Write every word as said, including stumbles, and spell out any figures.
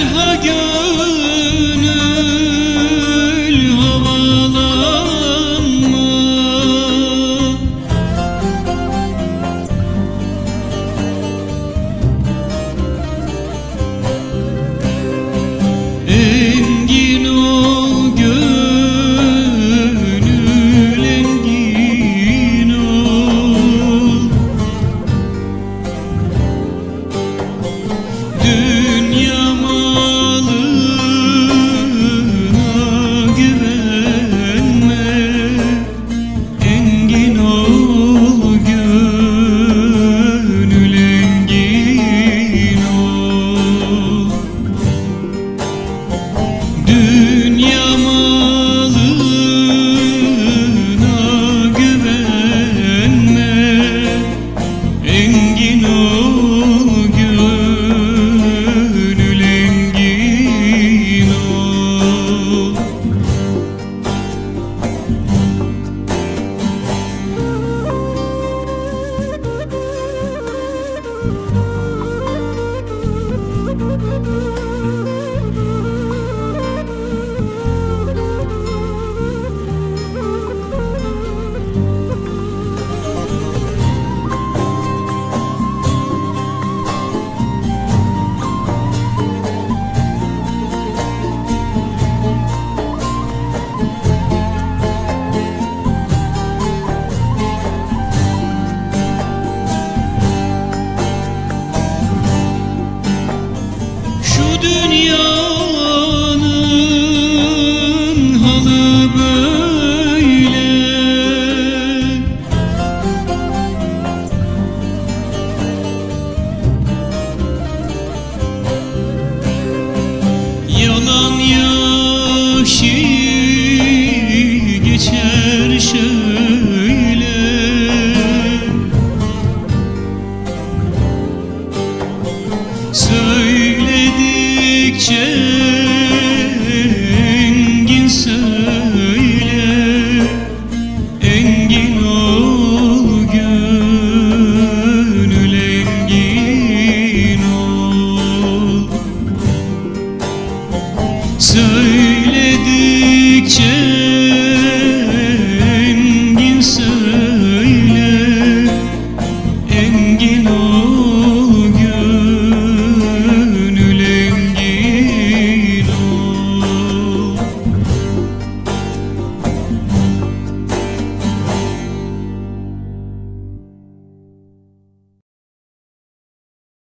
ha gönül havalanma, engin ol gönül, engin ol. Dünya malına güvenme, engin ol gönül, engin ol. Dünya malına güvenme, engin ol gönül, engin ol. Şu dünyanın halı böyle, yalan yaşı geçer şöyle. Söyledikçe